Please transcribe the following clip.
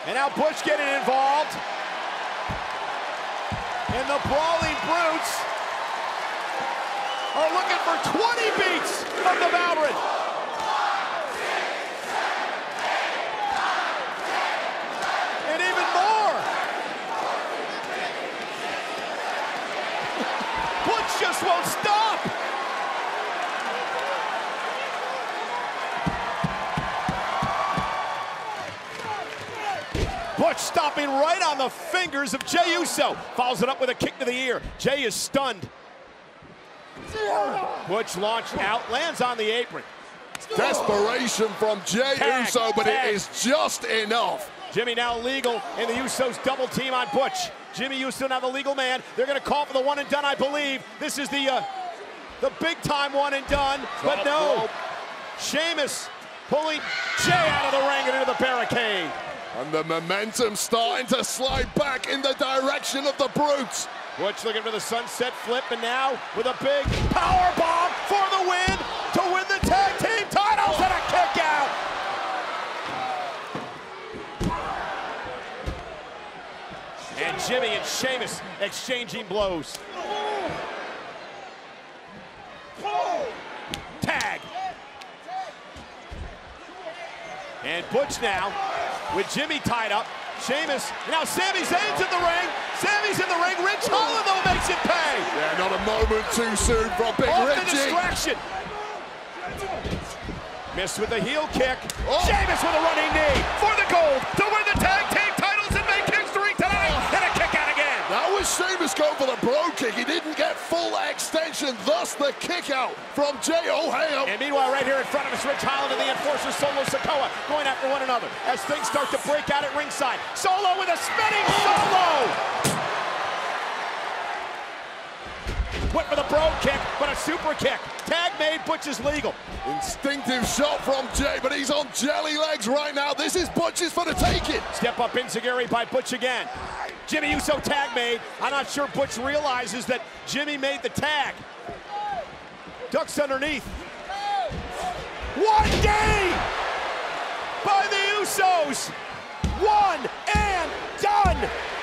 And now Butch getting involved. And the Brawling Brutes are looking for 20 beats of the Maldron. And even more. Butch just won't stop. Butch stopping right on the fingers of Jey Uso. Follows it up with a kick to the ear. Jey is stunned. Butch launched out, lands on the apron. Desperation from Jey Uso, but it is just enough. Jimmy now legal, and the Usos double team on Butch. Jimmy Uso now the legal man. They're gonna call for the one and done, I believe. This is the big time one and done, but no. Sheamus pulling Jey out of the ring and into the barricade. And the momentum starting to slide back in the direction of the Brutes. Butch looking for the sunset flip, and now with a big power bomb for the win to win the tag team titles and a kick out. And Jimmy and Sheamus exchanging blows. Tag. And Butch now with Jimmy tied up. Sheamus, now Sami Zayn's in the ring. Sami's in the ring. Rich Holland, though, makes it pay. Yeah, not a moment too soon from Big Off Richie. the distraction. Missed with the heel kick. Oh. Sheamus with a running knee for the gold to win the tag team titles and make history tonight. And a kick out again. That was Sheamus going for the bro kick. He didn't get full extension, thus the kick out from Jey. Oh, hey. And meanwhile, right here in front of us, Rich Holland and the enforcer Solo Sikoa going after one another as things start to break out at ringside. Solo with a spinning solo. Went for the bro kick, but a super kick. Tag made, Butch is legal. Instinctive shot from Jey, but he's on jelly legs right now. This is Butch's for the taking. Step up enziguri by Butch again. Jimmy Uso tag made. I'm not sure Butch realizes that Jimmy made the tag. Ducks underneath. One day by the Usos. One and done.